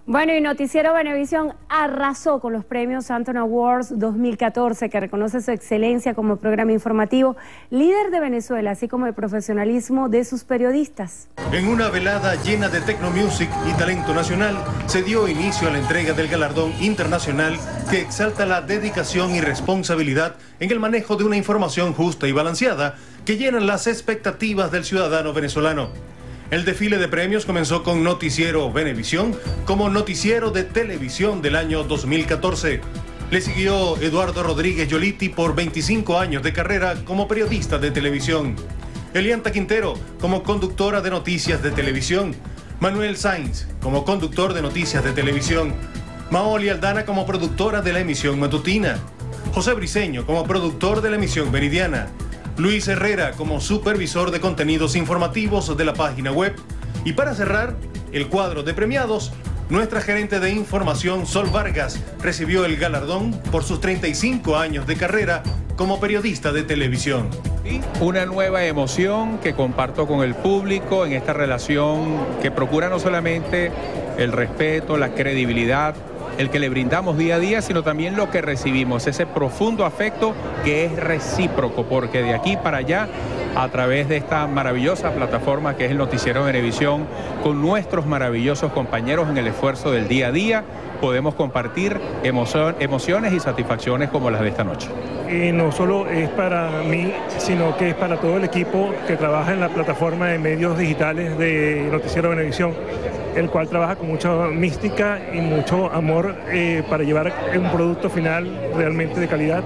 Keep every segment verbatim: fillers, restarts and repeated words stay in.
Bueno, y Noticiero Venevisión arrasó con los premios Anton Awards dos mil catorce, que reconoce su excelencia como programa informativo, líder de Venezuela, así como el profesionalismo de sus periodistas. En una velada llena de Tecnomusic y talento nacional, se dio inicio a la entrega del galardón internacional que exalta la dedicación y responsabilidad en el manejo de una información justa y balanceada que llenan las expectativas del ciudadano venezolano. El desfile de premios comenzó con Noticiero Venevisión como noticiero de televisión del año dos mil catorce. Le siguió Eduardo Rodríguez Yoliti por veinticinco años de carrera como periodista de televisión. Elianta Quintero como conductora de noticias de televisión. Manuel Sainz como conductor de noticias de televisión. Maoli Aldana como productora de la emisión matutina. José Briceño como productor de la emisión meridiana. Luis Herrera como supervisor de contenidos informativos de la página web. Y para cerrar el cuadro de premiados, nuestra gerente de información, Sol Vargas, recibió el galardón por sus treinta y cinco años de carrera como periodista de televisión. Una nueva emoción que comparto con el público en esta relación que procura no solamente el respeto, la credibilidad, el que le brindamos día a día, sino también lo que recibimos, ese profundo afecto que es recíproco, porque de aquí para allá, a través de esta maravillosa plataforma que es el Noticiero Venevisión, con nuestros maravillosos compañeros en el esfuerzo del día a día, podemos compartir emoción, emociones y satisfacciones como las de esta noche. Y no solo es para mí, sino que es para todo el equipo que trabaja en la plataforma de medios digitales de Noticiero Venevisión, el cual trabaja con mucha mística y mucho amor eh, para llevar un producto final realmente de calidad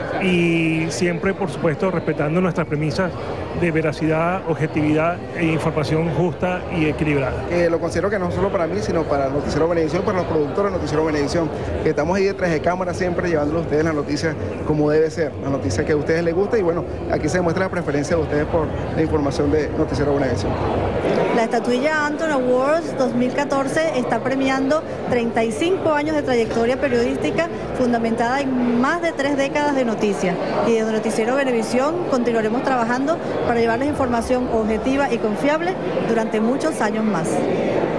y siempre, por supuesto, respetando nuestras premisas de veracidad, objetividad e información justa y equilibrada. Eh, lo considero que no solo para mí, sino para Noticiero Venevisión, para los productores de Noticiero Venevisión, que estamos ahí detrás de cámara siempre llevándole a ustedes las noticias como debe ser, las noticias que a ustedes les gusta y bueno, aquí se demuestra la preferencia de ustedes por la información de Noticiero Venevisión. La estatuilla Anton Awards dos mil catorce está premiando treinta y cinco años de trayectoria periodística fundamentada en más de tres décadas de noticias. Y desde Noticiero Venevisión continuaremos trabajando para llevarles información objetiva y confiable durante muchos años más.